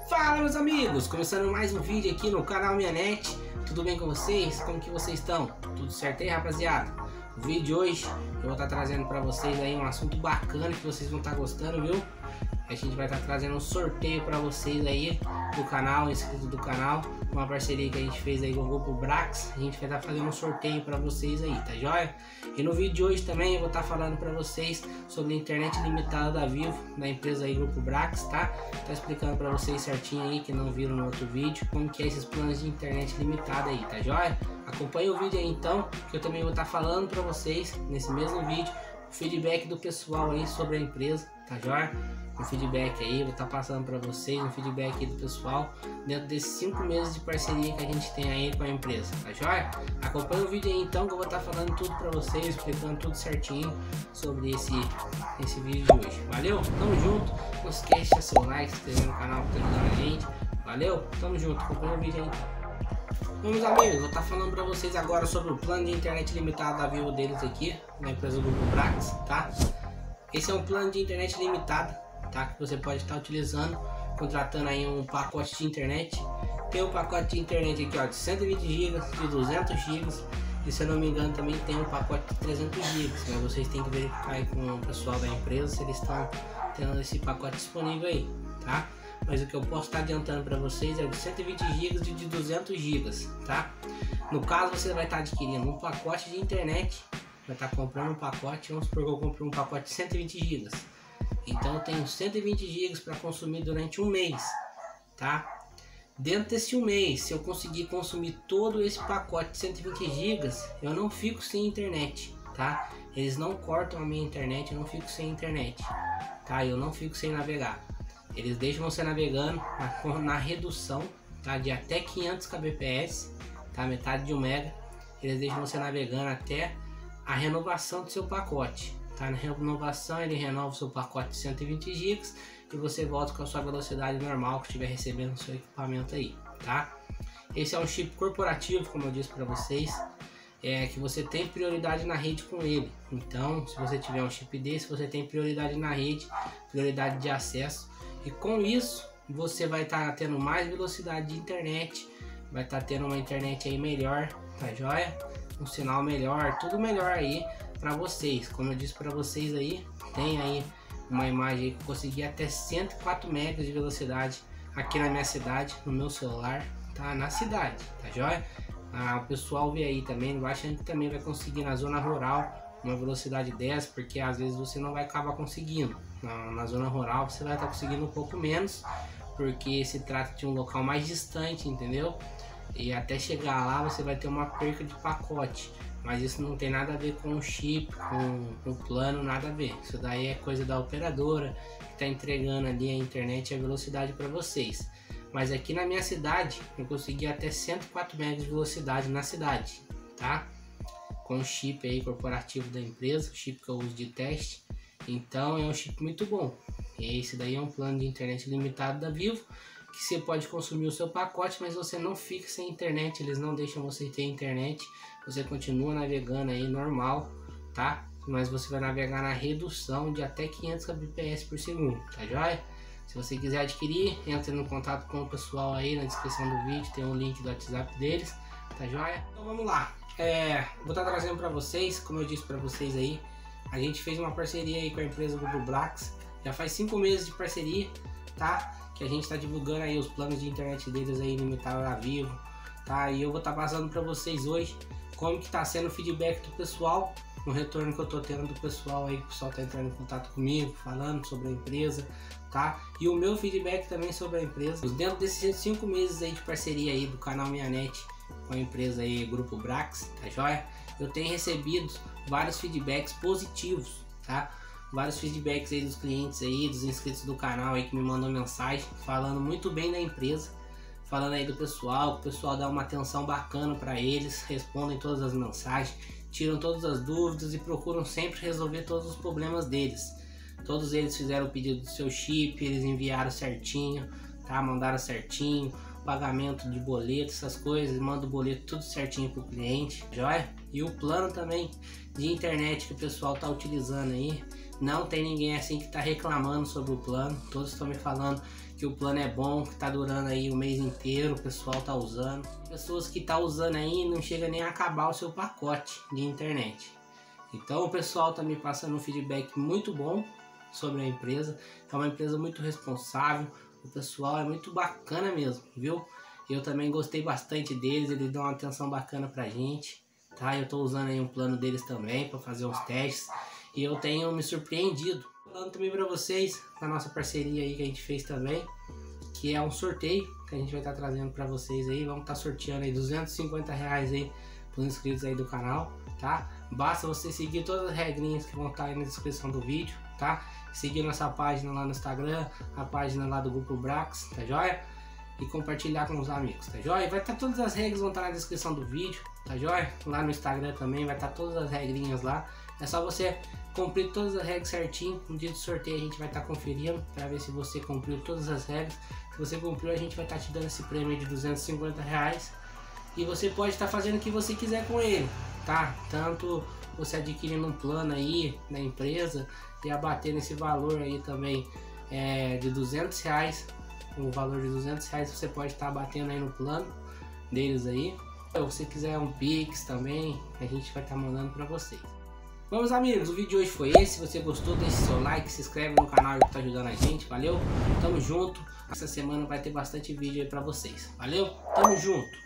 Fala, meus amigos, começando mais um vídeo aqui no canal Minhanet. Tudo bem com vocês? Como que vocês estão? Tudo certo aí, rapaziada? O vídeo de hoje eu vou estar trazendo para vocês aí um assunto bacana que vocês vão estar gostando, viu? A gente vai estar trazendo um sorteio para vocês aí do canal, inscrito do canal, uma parceria que a gente fez aí com o Grupo Brax. A gente vai estar fazendo um sorteio para vocês aí, tá joia? E no vídeo de hoje também eu vou estar falando para vocês sobre a internet limitada da Vivo, da empresa aí Grupo Brax, tá? Tá explicando para vocês certinho aí, que não viram no outro vídeo, como que é esses planos de internet limitada aí, tá joia? Acompanhe o vídeo aí então, que eu também vou estar falando para vocês nesse mesmo vídeo o feedback do pessoal aí sobre a empresa, tá joia? Um feedback aí, vou estar passando para vocês um feedback aí do pessoal dentro desses 5 meses de parceria que a gente tem aí com a empresa, tá joia? Acompanhe o vídeo aí então, que eu vou estar falando tudo para vocês, explicando tudo certinho sobre esse vídeo de hoje. Valeu? Tamo junto, não esquece de deixar seu like, se inscrever no canal para ajudar a gente. Valeu? Tamo junto, acompanhe o vídeo aí então. Bom, meus amigos, vou estar falando para vocês agora sobre o plano de internet limitado da Vivo deles aqui, na empresa do Grupo Brax, tá? Esse é um plano de internet limitado, tá? Que você pode estar utilizando, contratando aí um pacote de internet. Tem um pacote de internet aqui, ó, de 120 GB, de 200 GB, e se eu não me engano também tem um pacote de 300 GB, mas vocês têm que verificar aí com o pessoal da empresa se eles estão tendo esse pacote disponível aí, tá? Mas o que eu posso estar adiantando para vocês é o de 120 GB e de 200 GB, tá? No caso, você vai estar adquirindo um pacote de internet, vai estar comprando um pacote, vamos supor que eu comprei um pacote de 120 GB. Então eu tenho 120 GB para consumir durante um mês, tá? Dentro desse um mês, se eu conseguir consumir todo esse pacote de 120 GB, eu não fico sem internet, tá? Eles não cortam a minha internet, eu não fico sem internet, tá? Eu não fico sem navegar. Eles deixam você navegando na redução, tá? De até 500 kbps, tá? Metade de 1 mega. Eles deixam você navegando até a renovação do seu pacote. Tá, na renovação ele renova o seu pacote de 120 GB e você volta com a sua velocidade normal que estiver recebendo no seu equipamento aí, tá? Esse é um chip corporativo, como eu disse para vocês, que você tem prioridade na rede com ele. Então, se você tiver um chip desse, você tem prioridade na rede, prioridade de acesso, e com isso você vai estar tendo mais velocidade de internet, vai estar tendo uma internet aí melhor, tá joia? Um sinal melhor, tudo melhor aí para vocês. Como eu disse para vocês aí, tem aí uma imagem aí que eu consegui até 104 megas de velocidade aqui na minha cidade, no meu celular, tá? Na cidade, tá joia? O pessoal vê aí também, vai achando que também vai conseguir na zona rural uma velocidade dessa, porque às vezes você não vai acabar conseguindo. Na zona rural você vai estar conseguindo um pouco menos, porque se trata de um local mais distante, entendeu? E até chegar lá você vai ter uma perca de pacote. Mas isso não tem nada a ver com o chip, com o plano, nada a ver. Isso daí é coisa da operadora que está entregando ali a internet e a velocidade para vocês. Mas aqui na minha cidade eu consegui até 104 MB de velocidade na cidade, tá? Com o chip aí corporativo da empresa, o chip que eu uso de teste. Então é um chip muito bom. E esse daí é um plano de internet limitado da Vivo, que você pode consumir o seu pacote, mas você não fica sem internet, eles não deixam você ter internet, você continua navegando aí normal, tá? Mas você vai navegar na redução de até 500 kbps por segundo, tá joia? Se você quiser adquirir, entre no contato com o pessoal aí na descrição do vídeo, tem um link do WhatsApp deles, tá joia? Então vamos lá, vou estar trazendo para vocês, como eu disse para vocês aí, a gente fez uma parceria aí com a empresa Grupo Brax, já faz 5 meses de parceria, tá? Que a gente está divulgando aí os planos de internet deles aí limitados da Vivo, tá? E eu vou estar passando para vocês hoje como que está sendo o feedback do pessoal, no retorno que eu tô tendo do pessoal aí, que o pessoal tá entrando em contato comigo, falando sobre a empresa, tá? E o meu feedback também sobre a empresa. Dentro desses 5 meses aí de parceria aí do canal Minhanet com a empresa aí Grupo Brax, tá joia? Eu tenho recebido vários feedbacks positivos, tá? Vários feedbacks aí dos clientes aí, dos inscritos do canal aí que me mandou mensagem falando muito bem da empresa, falando aí do pessoal, que o pessoal dá uma atenção bacana para eles, respondem todas as mensagens, tiram todas as dúvidas e procuram sempre resolver todos os problemas deles. Todos eles fizeram o pedido do seu chip, eles enviaram certinho, tá? Mandaram certinho, pagamento de boleto, essas coisas, manda o boleto tudo certinho pro cliente, joia? E o plano também de internet que o pessoal tá utilizando aí, não tem ninguém assim que tá reclamando sobre o plano, todos estão me falando que que o plano é bom, que tá durando aí o mês inteiro, o pessoal tá usando. Pessoas que tá usando aí não chega nem a acabar o seu pacote de internet. Então o pessoal tá me passando um feedback muito bom sobre a empresa. É uma empresa muito responsável, o pessoal é muito bacana mesmo, viu? Eu também gostei bastante deles, eles dão uma atenção bacana pra gente, tá? Eu tô usando aí um plano deles também para fazer uns testes e eu tenho me surpreendido. Falando também para vocês da nossa parceria aí que a gente fez também, que é um sorteio que a gente vai estar trazendo para vocês aí. Vamos estar sorteando aí R$250 aí para os inscritos aí do canal, tá? Basta você seguir todas as regrinhas que vão estar aí na descrição do vídeo, tá? Seguir nossa página lá no Instagram, a página lá do Grupo Brax, tá joia? E compartilhar com os amigos, tá joia? Vai estar todas as regras, vão estar na descrição do vídeo, tá joia? Lá no Instagram também vai estar todas as regrinhas lá. É só você cumprir todas as regras certinho. No dia do sorteio a gente vai estar conferindo para ver se você cumpriu todas as regras. Se você cumpriu, a gente vai estar te dando esse prêmio de R$250 e você pode estar fazendo o que você quiser com ele, tá? Tanto você adquirindo um plano aí da empresa e abater nesse valor aí também de R$200, o valor de R$200 você pode estar abatendo aí no plano deles aí. Se você quiser um Pix também, a gente vai estar mandando para vocês. Bom, meus amigos, o vídeo de hoje foi esse. Se você gostou, deixe seu like, se inscreve no canal que tá ajudando a gente, valeu? Tamo junto. Essa semana vai ter bastante vídeo aí pra vocês, valeu? Tamo junto.